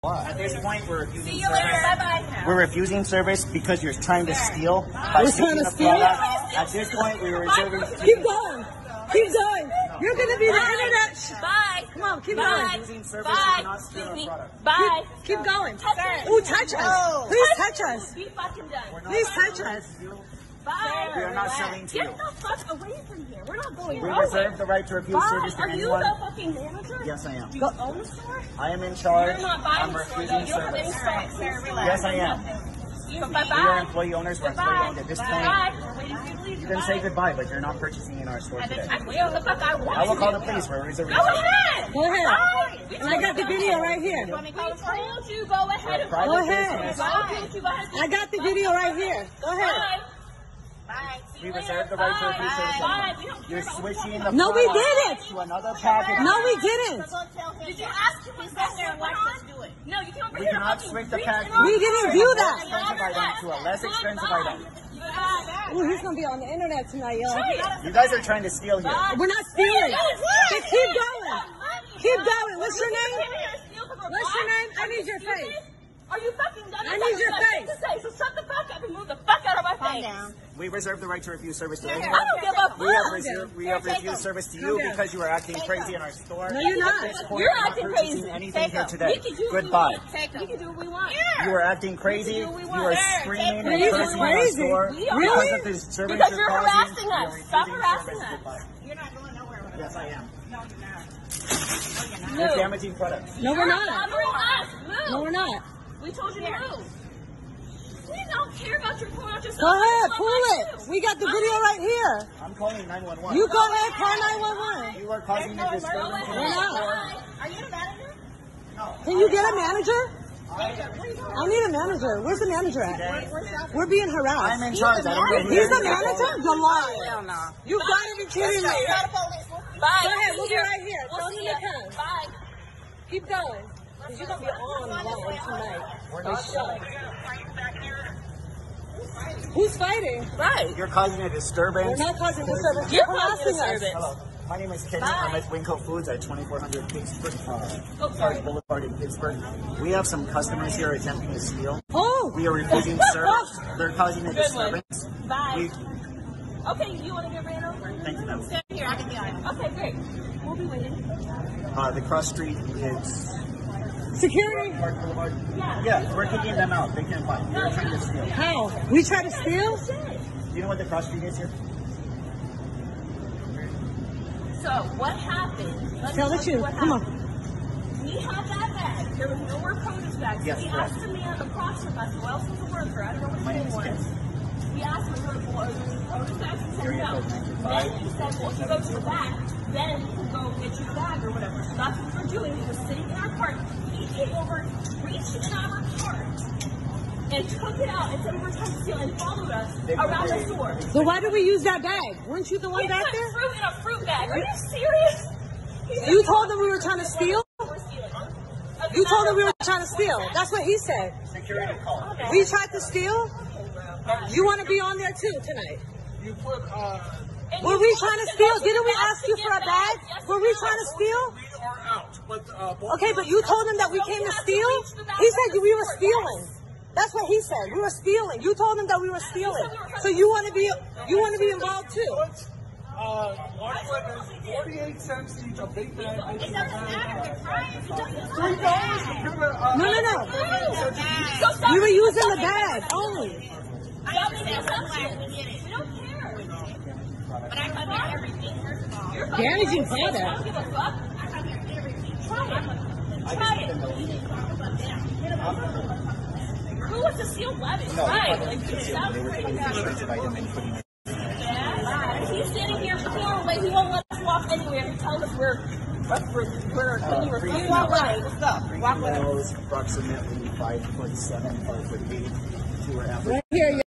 At this point, we're refusing See you later. Bye-bye. We're refusing service because you're trying to steal. We're trying to steal? At this point, we were reserving. Keep going. Keep going. You're going to be the internet. Bye. Come on, keep Bye. going. Bye. Bye. Keep going. Sir. Ooh, touch us. Please touch us. Be fucking done. Please touch us. Bye. We are not selling to you. Get the fuck away from here. We're not going We nowhere. reserve the right to refuse service to Are you anyone. the fucking manager? Yes, I am. Do you own the store? I am in charge. You're not buying I'm the store, though. refusing You don't have any service. stock. Yes, I am. So We are bye-bye. employee owners. We're employee owned. At this point, Bye. We're waiting for you to leave. you can say goodbye, but you're not purchasing in our store today. I can do what the fuck I want. I will call the police for a reservation. Go ahead. Go ahead. Bye. And I got the video right here. We told you go ahead and Private Go ahead. business. I got the video right here. Go ahead. Bye. Bye. We reserve the right to refuse service. Bye. We don't care You're about switching the No, we product didn't. to another package. No, we didn't. Did you ask him to sit there and watch us do it? No, you can't We cannot switch the package. We didn't do that. Expensive item to a less expensive item. Ooh, he's going to be on the internet tonight, yo. You guys are trying to steal here. We're not stealing. Just keep going. Keep going. What's your name? What's your name? I need your face. Are you fucking done? I need your face. To say, so shut the fuck up and move the fuck out of my face. We reserve the right to refuse service to I anyone. don't give a fuck. We have refused service to you Calm down. because you are acting crazy in our store. No, you're not. At this point, You're we're not acting purchasing crazy. anything here today. We can do what Goodbye. we want. We can do what we want. You are acting crazy. You are screaming and You're cursing in our crazy. store We are. because of the service Because you're you're causing. harassing You are us. Stop refusing harassing service. us. Goodbye. You're not going nowhere. Yes, I am. No, you're not. You're damaging products. No, we're not. Bothering us. Move. No, we're not. We told you to move. We don't care about your pulling out your Go ahead. Pull it. We got the video right here. I'm calling 911. You go ahead. Call 911. You are causing a disturbance in We're our not. store. Are you the manager? Can you get a manager? I need a manager. Where's the manager at? We're being harassed. I'm in charge. I don't know who He's that the is. manager? You're lying. You gotta be kidding me. Bye. Go ahead. We'll be right here. We'll Tell see him ya. to come. Bye. Keep going. Because you're going to be on long tonight. We're not selling. Who's fighting? Right. You're causing a disturbance. We're not causing disturbance. You're You're causing harassing us. disturbance. Hello. My name is Kenny. I'm at Winco Foods at 2400 Pittsburgh, sorry. Boulevard in Pittsburgh. We have some customers here attempting to steal. Oh! We are refusing service. They're causing a disturbance. Bye. Okay, you want to get ran over? Thank you, ma'am. Stand here. I can be on. Okay, great. We'll be waiting. The cross street is Security? Park Boulevard. Yeah, we're kicking them out. They can't buy. They're trying to steal. How? We try to steal? Do you know what the cross street is here? So, what happened? Let's Tell the tell you truth. what Come on. happened. We had that bag. There was no more produce bags. Yes, we correct. asked the man across from us, who else was a worker, I don't know what My his name is name was. Ken. We asked him for produce bags. He said Area no. code 925. Then he said, well, if you go to the back, then you can go get your bag or whatever. So that's what we're doing. He was sitting in our cart. He came over, reached in our cart, and took it out and said we were trying to steal and followed us around the store. So why did we use that bag? Weren't you the one He back put there? fruit in a fruit bag. Are you serious? He said, You told them we were trying to steal? we're stealing. You told them we were trying to steal. That's what he said. Security call. We tried to steal? You want to be on there too tonight? You put, Were we trying to steal? Didn't we ask you for a bag? Were we trying to steal? we are out, but, both Okay, but you told him that we came to steal? He said we were stealing. That's what he said. We were stealing. You told him that we were stealing. So you want to be involved too? one flip is 48 cents each, a big bag. It doesn't matter. It's right. It doesn't $3 to give it, No. We were using the bag only. I don't think we don't care. But I come here everything, first of all. You're Damaging I product. don't give a fuck. I come here everything. Try it. Who was the sealed lettuce? Right. Like, it sounds crazy. Expensive item and putting it. Yeah. He's sitting here for the way he won't let us walk anywhere and tell us we're right. Let's go. Walk with us. Approximately 5'7", 5'8". 2 are average. Right here.